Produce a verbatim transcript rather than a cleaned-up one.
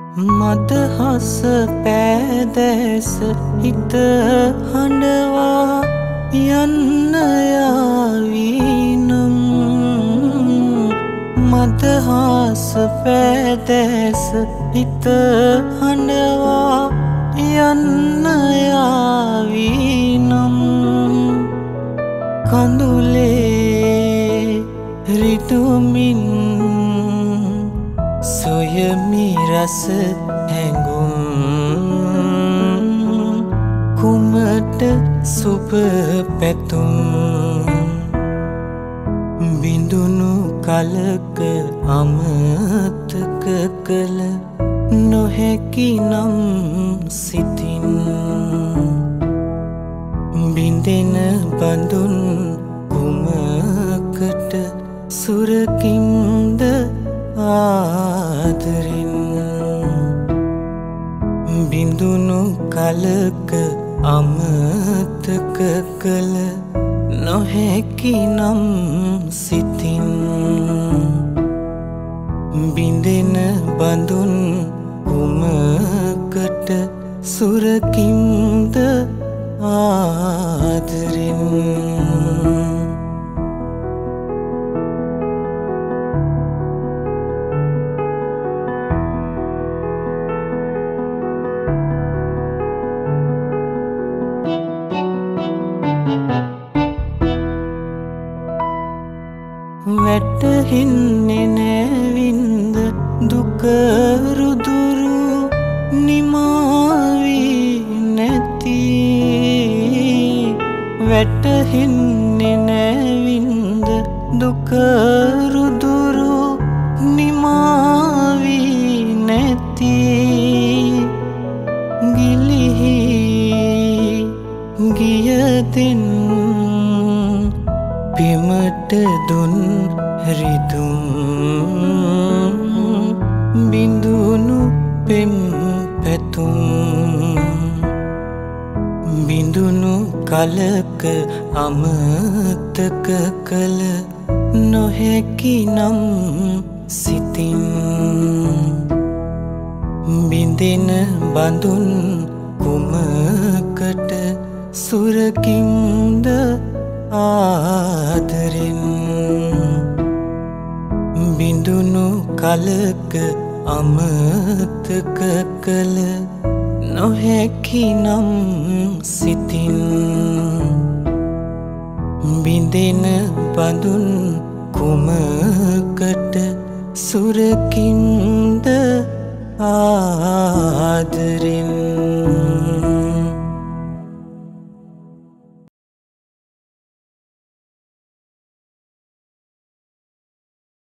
මදහස පෑදැස හිත හඬවා යන්න යාවීනම් මදහස පෑදැස හිත හඬවා යන්න යාවීනම් කඳුලේ රිතුමින් සොයමි රස හැඟුම් කුමට සුබ පැතුම් බිඳුණු කලක අමතක කළ නොහැකි නම් සිතින් බිඳෙන බඳුන් කුමකට සුරකින්ද ආදරෙන් බිඳුණු කලක අමතක කළ නොහැකි නම් සිතින් බිඳෙන බඳුන් කුමකට සුරකින්ද ආදරෙන් වැටහෙන්නේ නැවින්ද දුක රුදුරු නිමාවී නැති වැටහෙන්නේ නැවින්ද දුක රුදුරු නිමාවී නැති ගිලිහි ගියදෙන් පෙමට දුන් රිදුම් බිඳුණු පෙම් පැතුම් බිඳුණු කලක අමතක කළ නොහැකි නම් සිතින් බිඳෙන බඳුන් කුමකට සුරකින්ද ආදරෙන් බිඳුණු කලක අමතක කළ නොහැකි නම් සිතින් බිඳෙන බඳුන් කුමකට සුරකින්ද ආදරෙන්